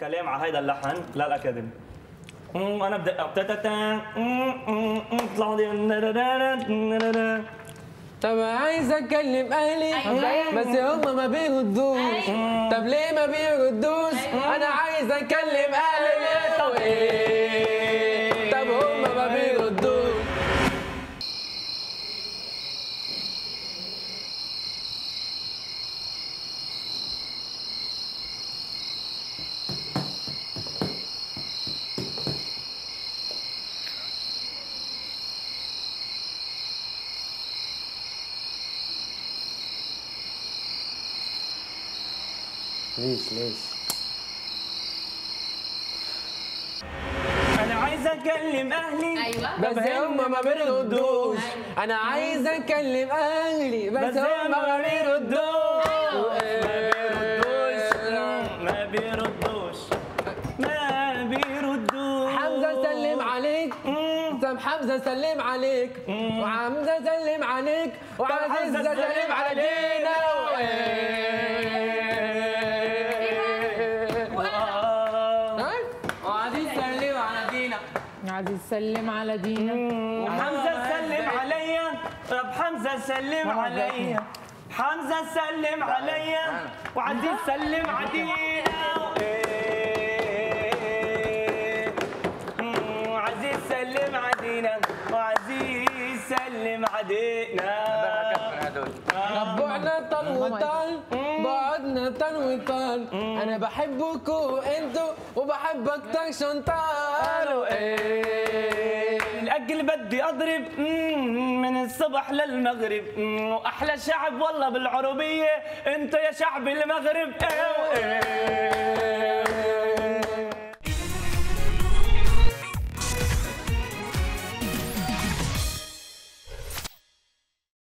كلام على هيدا اللحن للاكاديمي. انا بدق طب عايز اكلم اهلي بس هم ما بيردوش. طب ليه ما بيردوش؟ انا عايز اكلم اهلي ليه؟ طب ايه؟ طب هم ما بيردوش. ليش انا عايز اكلم اهلي ايوه بس هم ما بيردوش. انا عايز اكلم اهلي بس هم ما بيردوش. ما بيردوش. حمزة سلم عليك. سام حمزة سلم عليك. وحمزة سلم عليك. وعزيز سلم علينا. وعزيز سلم على دينا. عزيز سلم على دينا. وحمزة سلم عليا. طب حمزة سلم عليا. حمزة سلم عليا. وعزيز سلم علينا. وعزيز سلم علينا. وعزيز سلم علينا. ربعنا طن وطن بعدنا طن وطن. انا بحبكوا انتوا وبحبك شنطال. الاكل بدي اضرب من الصبح للمغرب. واحلى شعب والله بالعربيه انت يا شعب المغرب.